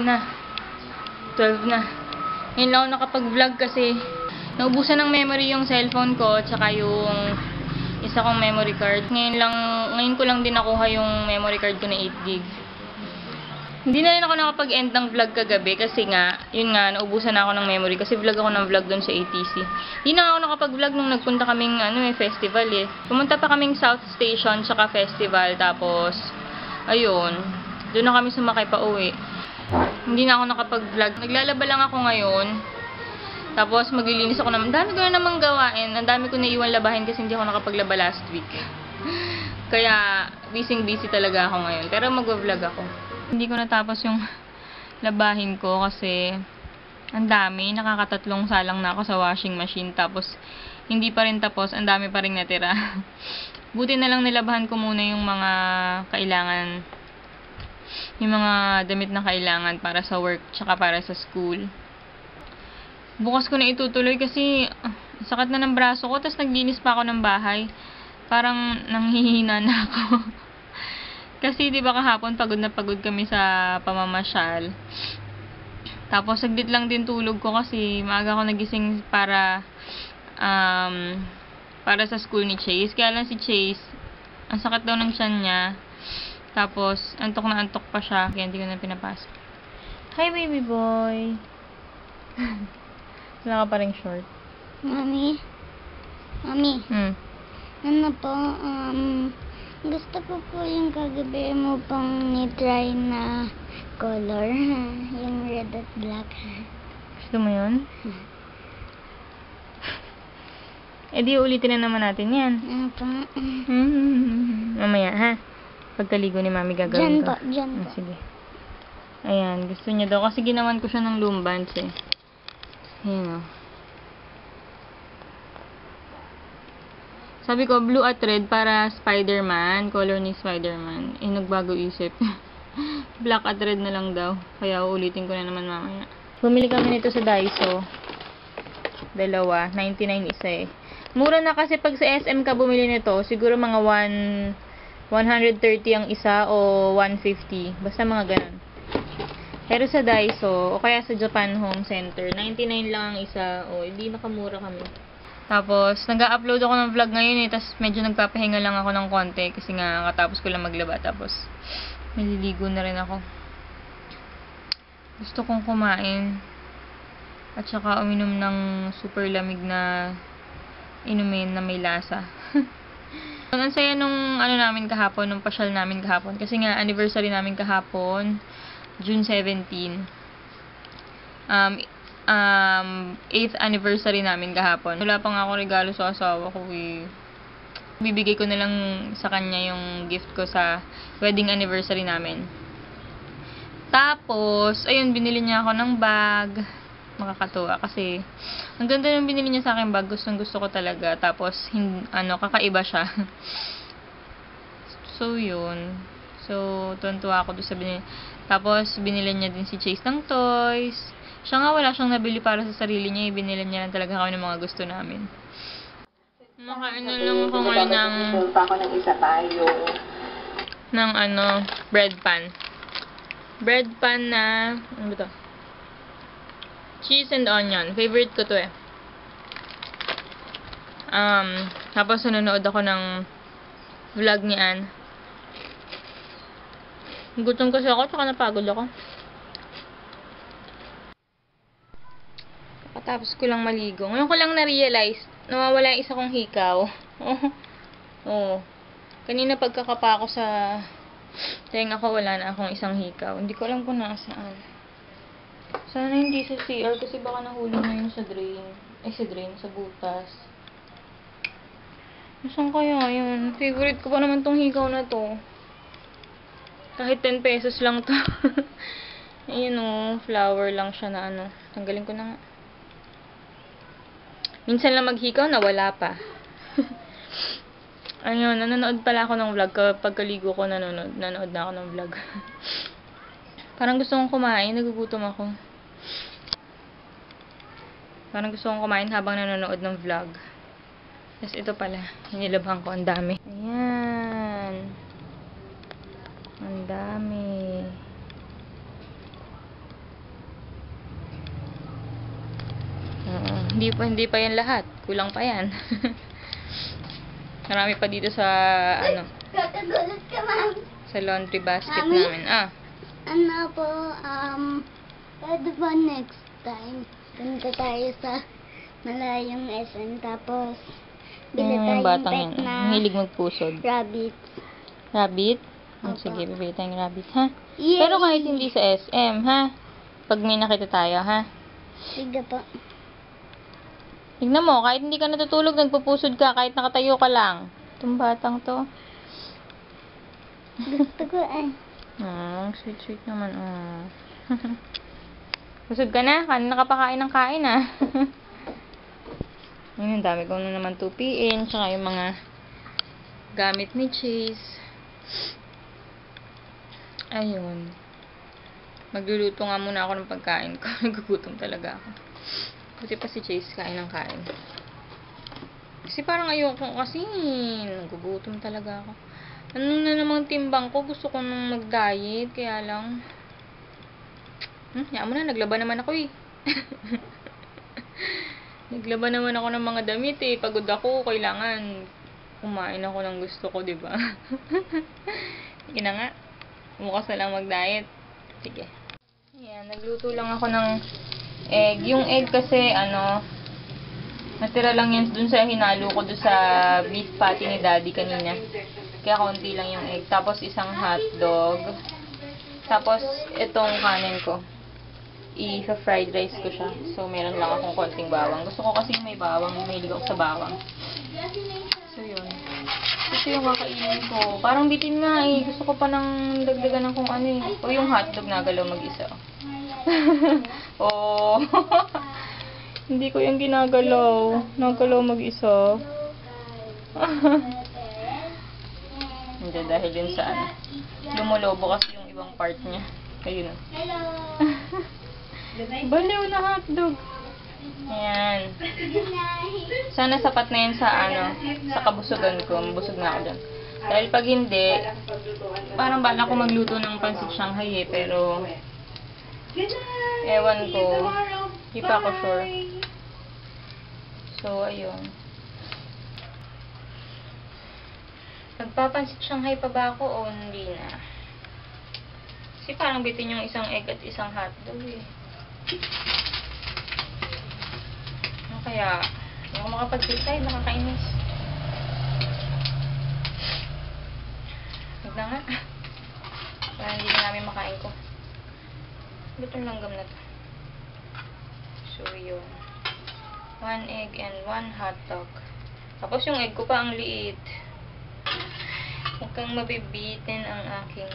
na. 12 na. Ngayon lang ako nakapag-vlog kasi naubusan ng memory yung cellphone ko at saka yung isa kong memory card. Ngayon ko lang din nakuha yung memory card ko na 8 gig. Hindi na rin ako nakapag-end ng vlog kagabi kasi nga, yun nga, naubusan na ako ng memory kasi vlog ako ng vlog doon sa ATC. Hindi na ako nakapag-vlog nung nagpunta kaming festival eh. Pumunta pa kaming South Station tsaka festival tapos ayun, doon na kami sumakay pa uwi. Hindi na ako nakapag-vlog. Naglalaba lang ako ngayon. Tapos maglilinis ako naman. Dami ko na namang gawain. Ang dami ko naiwan labahin kasi hindi ako nakapaglaba last week. Kaya busy talaga ako ngayon. Pero magwa-vlog ako. Hindi ko natapos yung labahin ko kasi ang dami. Nakakatatlong salang na ako sa washing machine. Tapos hindi pa rin tapos. Ang dami pa rin natira. Buti na lang nilabahan ko muna yung mga kailangan. Yung mga damit na kailangan para sa work tsaka para sa school. Bukas ko na itutuloy kasi sakit na ng braso ko. Tapos naglinis pa ako ng bahay. Parang nanghihina na ako. Kasi di ba kahapon pagod na pagod kami sa pamamasyal. Tapos saglit lang din tulog ko kasi maaga ako nagising para sa school ni Chase. Kaya lang si Chase, ang sakit daw ng tiyan niya. Tapos antok na antok pa siya kaya hindi ko na pinapasok. Hi baby boy. Wala ka pa ring short. Mami. Ano po, gusto ko po yung kagabi mo pang ni-try na color. Yung red at black. Gusto mo yun? Eh di ulitin na naman natin yan. Ano po? Mamaya ha. Pagkaligo ni mami gagawin ko. Diyan po. Sige. Ayan, gusto niya daw. Kasi ginawan ko siya ng lumbans eh. Ayan o. Sabi ko, blue at red para Spider-Man. Color ni Spider-Man. Eh, nagbago isip. Black at red na lang daw. Kaya uulitin ko na naman mamaya. Bumili kami nito sa Daiso. Dalawa. 99 isa eh. Mura na kasi pag sa SM ka bumili nito. Siguro mga 130 ang isa o 150. Basta mga ganun. Pero sa Daiso, o kaya sa Japan Home Center, 99 lang ang isa. O, hindi nakamura kami. Tapos, nag-upload ako ng vlog ngayon eh. Tapos, medyo nagpapahinga lang ako ng konti. Kasi nga, katapos ko lang maglaba. Tapos, maliligo na rin ako. Gusto kong kumain. At saka, uminom ng super lamig na inumin na may lasa. Ang saya nung namin kahapon, nung pasyal namin kahapon. Kasi nga, anniversary namin kahapon. June 17. 8th anniversary namin kahapon. Wala pa nga ako regalo sa asawa ko eh. Bibigay ko na lang sa kanya yung gift ko sa wedding anniversary namin. Tapos, ayun, binili niya ako ng bag. Makakatuwa kasi ang ganda ng binili niya sa akin bag. Gustong gusto ko talaga. Tapos, kakaiba siya. So, yun. So, tuntua ako doon sa binili. Tapos, binili niya din si Chase ng toys. Siya nga wala siyang nabili para sa sarili niya. Ibinili niya lang talaga kami ng mga gusto namin. Makain na lang ako ngayon ng bread pan. Bread pan na, ano ba to? Cheese and onion. Favorite ko to eh. Tapos nanonood ako ng vlog ni Ann. Gutom kasi ako, tsaka napagod ako. Tapos ko lang maligo. Ngayon ko lang na-realize, nawawala yung isa kong hikaw. Oh. Kanina pagkakapa ako sa tenga ko, wala na akong isang hikaw. Hindi ko alam kung nasaan. Sana hindi sa CR kasi baka nahulog na yun sa drain. Sa butas. Nasaan kaya yun? Favorite ko pa naman tong hikaw na to. Kahit 10 pesos lang to. Ayun o, flower lang siya na Tanggalin ko na nga. Minsan lang maghikaw, nawala pa. Ayun, nanonood pala ako ng vlog. Pagkaligo ko, nanonood na ako ng vlog. Parang gusto kong kumain, nagugutom ako. Parang gusto kong kumain habang nanonood ng vlog. Tapos ito pala, hinilabhan ko, ang dami. Ayan. Ang dami. Hindi pa yan lahat. Kulang pa yan. Marami pa dito sa, Katagulat ka, ma'am. sa laundry basket Mami? namin. Ah, Ano po, pwede ba next time? Punta tayo sa malayong SM, tapos bili yung tayong batang pet yan. na Hilig magpusod. rabbit. Rabbit? Opo. Sige, bibili tayong rabbit, ha? Yay! Pero kahit hindi sa SM, ha? Pag may nakita tayo, ha? Sige po. Tignan mo, kahit hindi ka natutulog, nagpupusod ka, kahit nakatayo ka lang. Itong batang to. Gusto ko eh. Sweet naman, Pusod ka na? Kanina ka pa kain ng kain, ah. Ang dami ko na naman tupiin, tsaka yung mga gamit ni Chase. Ayun. Magluluto nga muna ako ng pagkain ko. Nagugutom talaga ako. Buti pa si Chase kain ng kain. Kasi parang ayoko kasi. Nagugutom talaga ako. Ano na namang timbang ko? Gusto ko nang mag-diet. Kaya lang. Yaan mo na. Naglaban naman ako eh. Naglaban naman ako ng mga damit eh. Pagod ako. Kailangan kumain ako ng gusto ko, diba? Sige na nga. Bukas na lang mag-diet. Sige. Ayan. Nagluto lang ako ng egg. Yung egg kasi, natira lang yan dun sa hinalo ko dun sa beef patty ni daddy kanina. Kaya konti lang yung egg. Tapos isang hotdog. Tapos itong kanin ko. I-fried rice ko siya. So meron lang akong konting bawang. Gusto ko kasi may bawang. Mahilig ako sa bawang. So yun. Ito yung kakainin ko. Parang bitin nga eh. Gusto ko pa nang dagdagan ng kung ano eh. O yung hotdog nagalaw mag-isa. Oh. Hindi ko yung ginagalaw. Nagalaw mag-isa. Hindi, dahil yun sa lumulobo kasi yung ibang part niya. Ayun. Baliw na hotdog. Ayan. Sana sapat na yan sa sa kabusugan ko. Mabusog na ako dyan. Dahil pag hindi, parang bala ko magluto ng pansit Shanghai eh. Pero, ewan ko. Hindi pa ako sure. So, ayun. Nagpapansit Shanghai pa ba ako o hindi na? Kasi parang bitin yung isang egg at isang hotdog eh. Ano kaya? Hindi ako makapag-decide, nakakainis. Huwag na nga. Para hindi na namin makain ko. Itong langgam na to. So, yun. 1 egg and 1 hotdog. Tapos yung egg ko pa ang liit. Mukhang mabibitin ang aking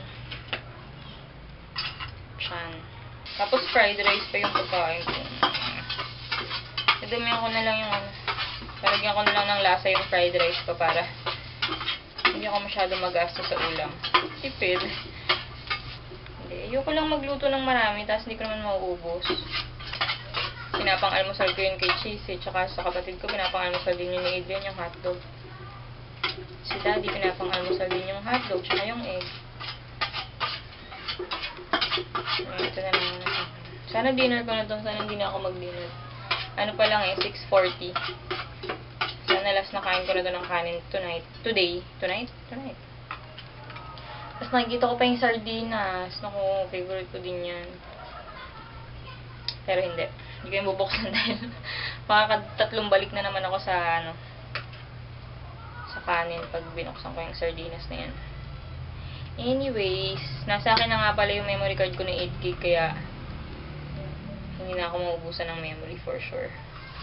tiyan. Tapos fried rice pa yung pagkain ko. Nadumihan ko na lang yung Palagyan ko na lang ng lasa yung fried rice ko para hindi ako masyado magastos sa ulam. Tipid. Hindi. Ayoko lang magluto ng marami tapos hindi ko naman mauubos. Pinapang-almusal ko yun kay Chase tsaka sa kapatid ko pinapang-almusal din yun ni Adrian yung hotdog. Si Daddy pinapang-almusal din yung hotdog tsaka yung egg. Ito na lang. Sana dinner ko na to. Sana hindi na ako mag-dinner. Ano pa lang eh, 6:40. Sana last na kain ko na to ng kanin tonight. Tonight? Tapos nakikita ko pa yung sardinas. Naku, favorite ko din yan. Pero hindi. Hindi ko yung bubuksan dahil makakatatlong balik na naman ako sa sa kanin pag binuksan ko yung sardinas na yan. Anyways, nasa akin na nga pala yung memory card ko na 8GB kaya hindi na ako maubusan ng memory for sure.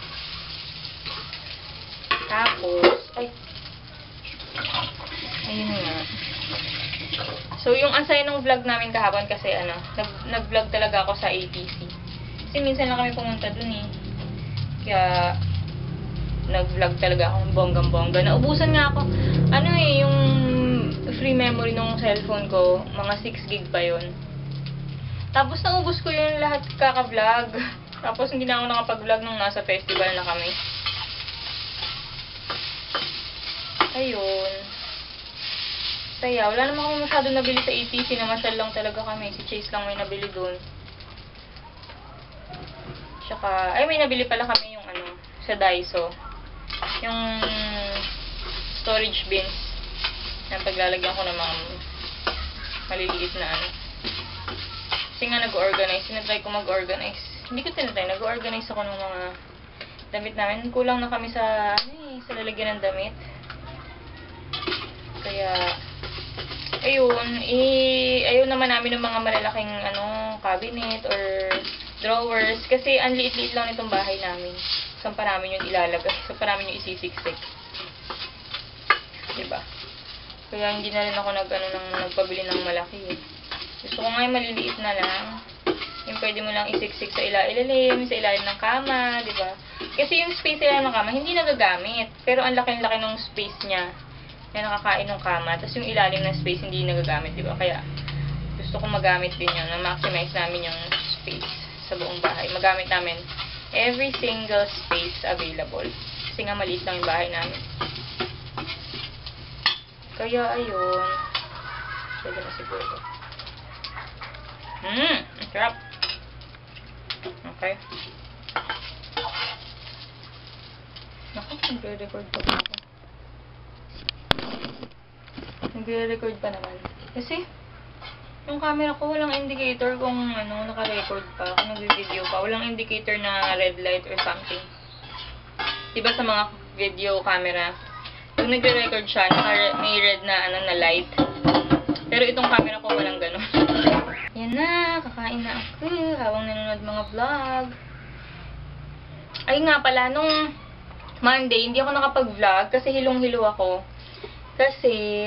Tapos, ayun nga. So, yung asay ng vlog namin kahapon kasi nag-vlog talaga ako sa ATC. Kasi minsan lang kami pumunta dun eh. Kaya, nag-vlog talaga ako bonggang-bongga. Naubusan nga ako. Yung free memory ng cellphone ko, mga 6GB pa yun. Tapos naubos ko yun lahat kaka-vlog. Tapos hindi na ako nakapag-vlog nung nasa festival na kami. Ayun. Saya. Wala naman ako masyado nabili sa ATC. Namasyal lang talaga kami. Si Chase lang may nabili dun. Tsaka, may nabili pala kami yung sa Daiso. Yung storage bins. Yan, paglalagyan ko ng mga maliliit na ano. Kasi nga nag-organize. Sinatry ko mag-organize. Hindi ko tinatry. Nag-organize ako ng mga damit namin. Kulang na kami sa, sa lalagyan ng damit. Kaya, ayun. Ayaw naman namin ng mga malalaking cabinet or drawers. Kasi ang liit-liit lang nitong bahay namin. Saan pa namin yung ilalagay? Saan pa namin yung isisiksik? Diba? Kaya hindi na rin ako nagpabili ng malaki eh. Gusto ko nga yung maliliit na lang. Yung pwede mo lang isiksik sa ilalim, sa ilalim ng kama, diba? Kasi yung space sa ilalim ng kama, hindi nagagamit. Pero ang laki-laki ng space niya na nakakain ng kama. Tapos yung ilalim ng space, hindi nagagamit, diba? Kaya gusto ko magamit din yun, na maximize namin yung space sa buong bahay. Magamit namin every single space available. Kasi nga maliit lang yung bahay namin. Kaya, ayun. Pwede na siguro. Ang sarap. Okay. Naku, nagre-record pa ako. Nagre-record pa naman. Kasi, yung camera ko, walang indicator kung naka-record pa, kung nag-video pa. Walang indicator na red light or something. Diba sa mga video camera, pag nagre-record siya, may red na, na light. Pero itong camera ko, walang ganun. Yan na, kakain na ako. Habang nanonood mga vlog. Ay nga pala, nung Monday, hindi ako nakapag-vlog kasi hilong-hilo ako. Kasi,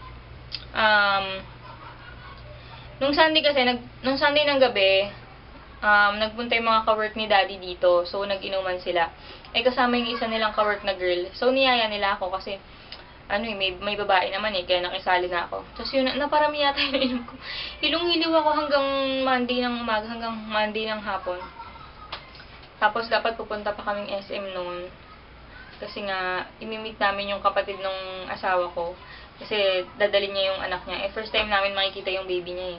nung Sunday ng gabi, nagpunta yung mga ka-work ni Daddy dito. So, nag-inuman sila. Kasama yung isa nilang ka-work na girl. So, niyaya nila ako kasi, may babae naman kaya nakisali na ako. Tapos yun, naparami yata yung inom ko. Hilong-hiliw ako hanggang Monday ng umaga, hanggang Monday ng hapon. Tapos, dapat pupunta pa kaming SM noon. Kasi nga, imimit namin yung kapatid ng asawa ko. Kasi, dadalhin niya yung anak niya. First time namin makikita yung baby niya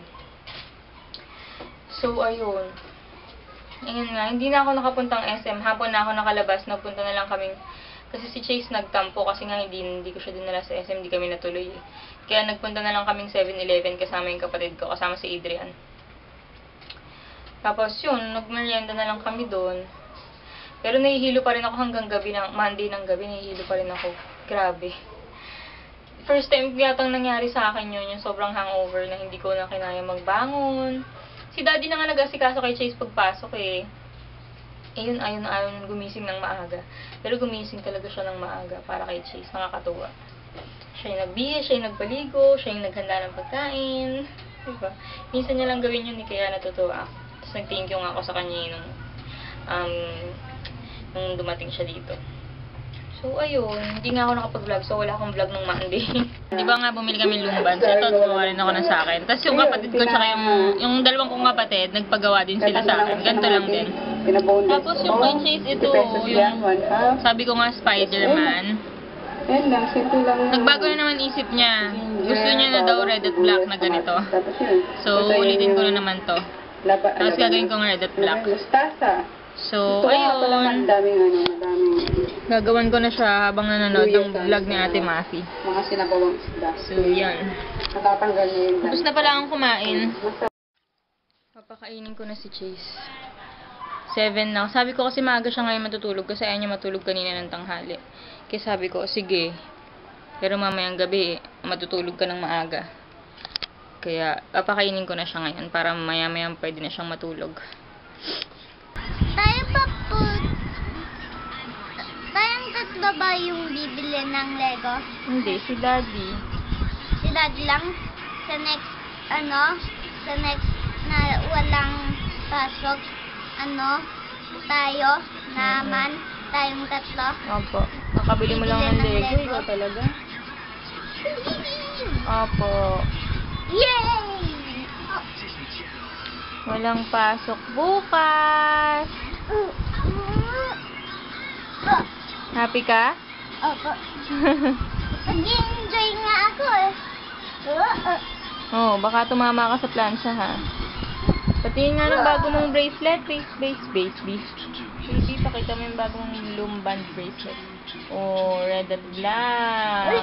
So, ayun. Ayun nga, hindi na ako nakapuntang SM. Hapon na ako nakalabas. Nagpunta na lang kaming, kasi si Chase nagtampo kasi nga hindi ko siya dinala sa SM. Hindi kami natuloy Kaya nagpunta na lang kaming 7-Eleven kasama yung kapatid ko. Kasama si Adrian. Tapos yun, nagmerienda na lang kami doon. Pero nahihilo pa rin ako hanggang gabi Monday ng gabi. Nahihilo pa rin ako. Grabe. First time yatang nangyari sa akin yun. Yung sobrang hangover na hindi ko na kinaya magbangon. Si Daddy na nga nag-asikaso kay Chase pagpasok Ayun, ayaw gumising ng maaga. Pero gumising talaga siya ng maaga para kay Chase. Nakakatuwa. Siya yung nagbihis, siya yung nagpaligo, siya yung naghanda ng pagkain. Diba? Minsan niya lang gawin yun kaya natutuwa ako. Tapos nag-thank you nga ako sa kanya nung dumating siya dito. So, ayun. Hindi nga ako nakapag-vlog. So, wala akong vlog nung Monday. Di ba nga, bumili kami lumbans. Ito, gumawa rin ako na sa akin. Tapos yung kapatid ko, tsaka yung dalawang kong kapatid, nagpagawa din sila sa akin. Ganito lang din. Tapos yung kay Chase, ito, yung, sabi ko nga, Spider-Man. Nagbago na naman isip niya. Gusto niya na daw red at black na ganito. So, ulitin ko na naman to. Tapos gagawin ko ng red at black. So, ayun. Gagawan ko na siya habang nanonood ng vlog ni Ate Mafi. Mga sinabawang isda. So, yan. Natatanggal niya yung Tapos na pala akong kumain. Papakainin ko na si Chase. 7 na. Sabi ko kasi maaga siya ngayon matutulog kasi ayaw niya matulog kanina ng tanghali. Kaya sabi ko, sige. Pero mamayang gabi, matutulog ka ng maaga. Kaya, papakainin ko na siya ngayon para maya-maya pwede na siyang matulog. Tayo tayong tatlo ba yung bibili ng Lego? Hindi, si Daddy. Si Daddy lang? Sa next na walang pasok, tayo naman, tayong tatlo. Opo. Makabili mo lang ng Lego, ikaw talaga. Opo. Yay! Walang pasok bukas. Happy ka? Opo. Nag-enjoy nga ako Oh, baka tumama ka sa plancha ha. Ba't Tingin nga ng bago mong bracelet. Baby, pakita mo yung bagong lumband bracelet. Oh, red at black.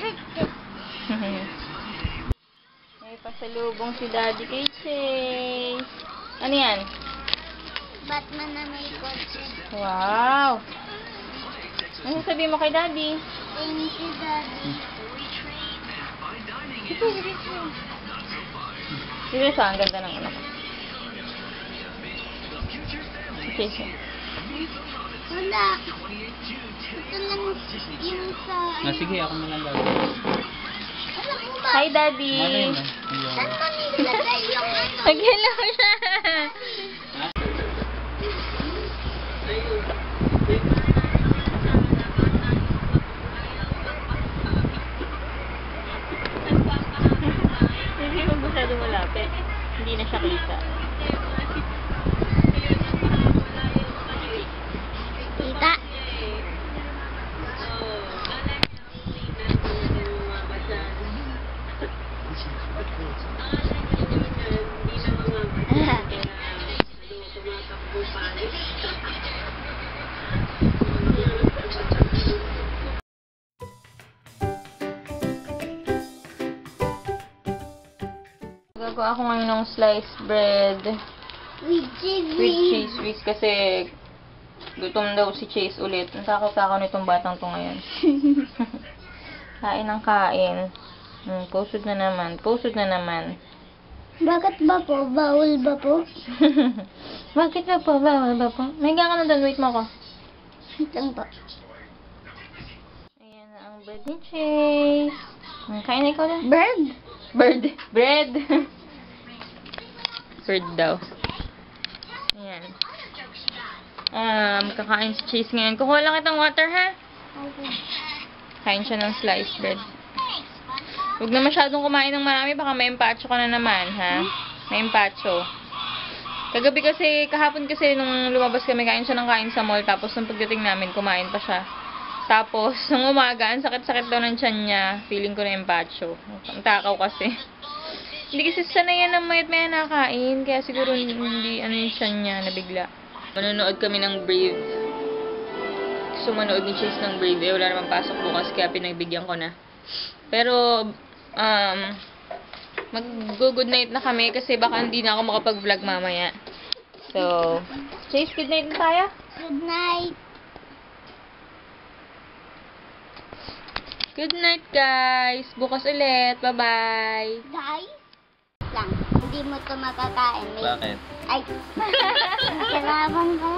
May pasalubong si Daddy kay Chase. Ano yan? Batman na may kotse. Wow! Ano sabihin mo kay Daddy? Thank you, Daddy. Sige sa, ang ganda ng anak. Chase. Wala. Ito lang yung sa... Sige, ako na lang gagawin. Alam mo ba? Hi, Daddy! Ano yun? Saan mo nilagay yung ano? Nag-hello siya! Hindi mo masyado malapit. Hindi na siya kita. Tita. Gagawa ako ngayon ng sliced bread With cheese. with cheese whiz kasi gutom daw si Chase ulit. Natakaw-takaw nitong batang to ngayon. Kain ng kain. Pusod na naman. Pusod na naman. Bakit ba po? Bawal ba po? Bakit ba po? Bawal ba po? May ka na doon. Wait mo ako. Itang po. Ayan na ang bread ni Chase. Kain na ikaw na. Bird? Bird. Bread. Bird daw. Ayan. Kakain si Chase ngayon. Kukuha lang kitang water, ha? Okay. Kain siya ng sliced bread. Huwag na masyadong kumain ng marami. Baka may empacho ka na naman, ha? May empacho. Kagabi kasi, kahapon kasi, nung lumabas kami, kain siya ng kain sa mall. Tapos, nung pagdating namin, kumain pa siya. Tapos, nung umaga, ang sakit-sakit daw ng tiyan niya. Feeling ko na empacho. Ang takaw kasi. Hindi kasi sanay yan ng mayat-maya nakain. Kaya siguro hindi ano yung tiyan niya nabigla. Manonood kami ng Brave. Gusto manood ni Chase ng Brave. Eh, wala namang pasok bukas kaya pinagbigyan ko na. Pero, mag-good night na kami kasi baka hindi na ako makapag-vlog mamaya. So, Chase, good night na tayo? Good night. Good night, guys. Bukas ulit. Bye-bye. Guys? Lang. Hindi mo to makakain. May... Bakit? Ay. Kailangan ka